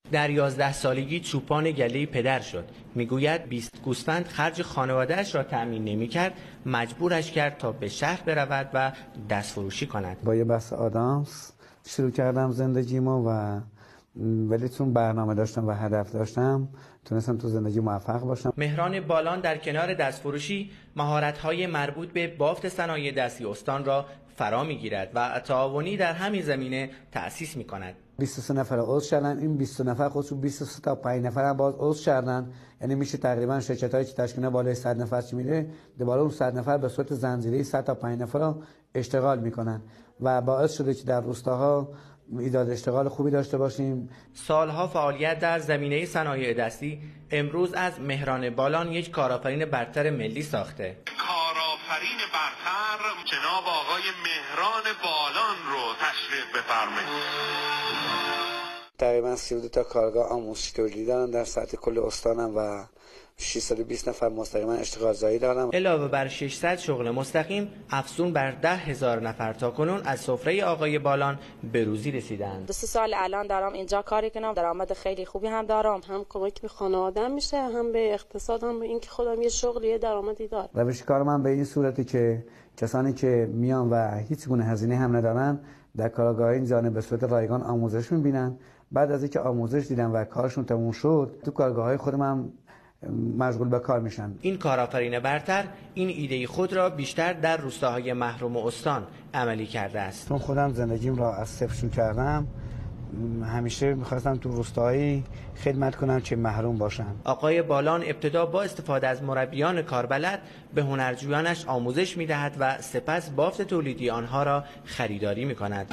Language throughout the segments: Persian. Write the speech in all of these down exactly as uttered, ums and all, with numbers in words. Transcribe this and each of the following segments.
در یازده سالگی چوپان گله پدر شد. میگوید بیست گوسفند خرج خانواده‌اش را تأمین نمی‌کرد، مجبورش کرد تا به شهر برود و دستفروشی کند. با یه بسته آدامس شروع کردم زندگیمو و ولی چون برنامه داشتم و هدف داشتم تونستم تو زندگی موفق باشم. مهران بالان در کنار دستفروشی مهارت‌های مربوط به بافت صنایع دستی استان را فرا می‌گیرد و تعاونی در همین زمینه تأسیس می‌کند. بیست و سه نفر عضو شدن، این بیست و نفر خودشون بیست و سه تا پنج نفر هم باز عضو شدن، یعنی میشه تقریبا شرکتایی که تشکیل بالای صد نفر چی میره دوباره اون صد نفر به صورت زنجیره‌ای صد تا پنج نفر رو اشتغال میکنن و باعث شده که در روستاها ایجاد اشتغال خوبی داشته باشیم. سالها فعالیت در زمینه صنایع دستی امروز از مهران بالان یک کارآفرین برتر ملی ساخته. کارآفرین برتر جناب آقای مهران بالان رو تشریف بفرمایید. تقریبا سی و دو تا کارگاه آموزشی تولیدی دارم در سطح کل استانم و ششصد و بیست نفر مستقیما اشتغال زایی دارم. علاوه بر ششصد شغل مستقیم، افزون بر ده هزار نفر تاکنون از سفره آقای بالان به روزی رسیدند. دو سه سال الان دارم اینجا کاری کنم، درآمد خیلی خوبی هم دارم. هم کمک به خانواده‌ام میشه، هم به اقتصاد، هم به اینکه خودم یه شغلی، یه درآمدی دارم. روش کار من به این صورتی که کسانی که میان و هیچ گونه هزینه هم ندارن در کارگاه این جانب به صورت رایگان آموزش میبینن. بعد از اینکه آموزش دیدن و کارشون تموم شد تو کارگاه‌های خودم هم مشغول به کار میشن. این کارآفرین برتر این ایده خود را بیشتر در روستاهای محروم استان عملی کرده است. چون خودم زندگیم را از صفر شروع کردم همیشه میخواستم تو روستایی خدمت کنم چه محروم باشن. آقای بالان ابتدا با استفاده از مربیان کاربلد به هنرجویانش آموزش میدهد و سپس بافت تولیدی آنها را خریداری میکند.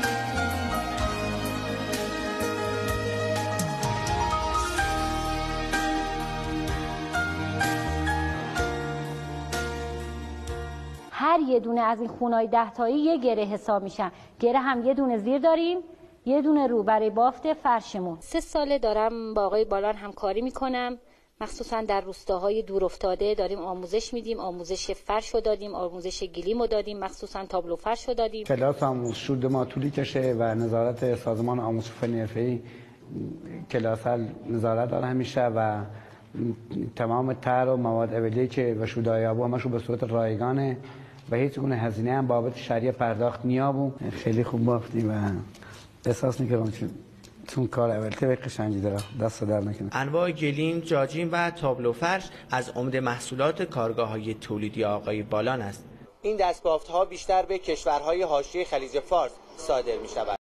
هر یه دونه از این خونای ده تایی یه گره حساب میشن. گره هم یه دونه زیر داریم، یه دونه رو برای بافت فرشمون. سه ساله دارم با آقای بالان همکاری میکنم، مخصوصا در روستاهای دور افتاده داریم آموزش میدیم. آموزش فرش رو دادیم، آموزش گلیم رو دادیم، مخصوصا تابلو فرش رو دادیم. کلاس آموزشی دو ماه طول کشه و نظارت سازمان آموزش فنی حرفه‌ای کلاس ها نظارت داره همیشه و تمام طرح و مواد اولیه که و شودایابو همشو به صورت رایگانه و هیچ گونه هزینه هم بابت شریع پرداخت نیابو. خیلی خوب بافتیم و احساس می‌کردم چون کار اولته به قشنگی داره دست در نکنه. انواع گلیم، جاجیم و تابلو فرش از عمده محصولات کارگاه‌های تولیدی آقای بالان است. این دستبافت‌ها بیشتر به کشورهای حاشیه خلیج فارس صادر می‌شود.